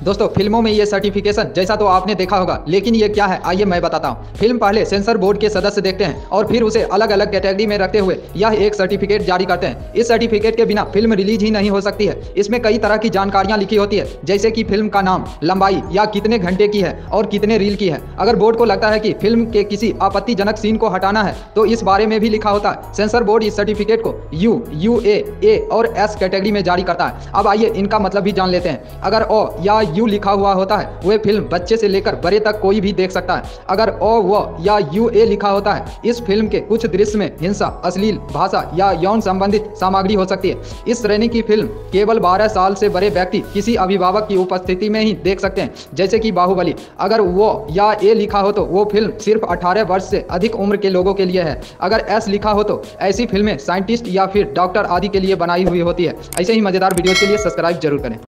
दोस्तों फिल्मों में ये सर्टिफिकेशन जैसा तो आपने देखा होगा, लेकिन ये क्या है आइए मैं बताता हूँ। फिल्म पहले सेंसर बोर्ड के सदस्य देखते हैं और फिर उसे अलग अलग कैटेगरी में रखते हुए यह एक सर्टिफिकेट जारी करते हैं। इस सर्टिफिकेट के बिना फिल्म रिलीज ही नहीं हो सकती है। इसमें कई तरह की जानकारियां लिखी होती है, जैसे कि फिल्म का नाम, लंबाई या कितने घंटे की है और कितने रील की है। अगर बोर्ड को लगता है कि फिल्म के किसी आपत्तिजनक सीन को हटाना है तो इस बारे में भी लिखा होता है। सेंसर बोर्ड इस सर्टिफिकेट को UA और S कैटेगरी में जारी करता है। अब आइए इनका मतलब भी जान लेते हैं। अगर O या U लिखा हुआ होता है वह फिल्म बच्चे से लेकर बड़े तक कोई भी देख सकता है। अगर O या UA लिखा होता है इस फिल्म के कुछ दृश्य में हिंसा, अश्लील भाषा या यौन संबंधित सामग्री हो सकती है। इस श्रेणी की फिल्म केवल 12 साल से बड़े व्यक्ति किसी अभिभावक की उपस्थिति में ही देख सकते हैं, जैसे कि बाहुबली। अगर वो या A लिखा हो तो वो फिल्म सिर्फ 18 वर्ष से अधिक उम्र के लोगों के लिए है। अगर S लिखा हो तो ऐसी फिल्में साइंटिस्ट या फिर डॉक्टर आदि के लिए बनाई हुई होती है। ऐसे ही मजेदार वीडियो के लिए सब्सक्राइब जरूर करें।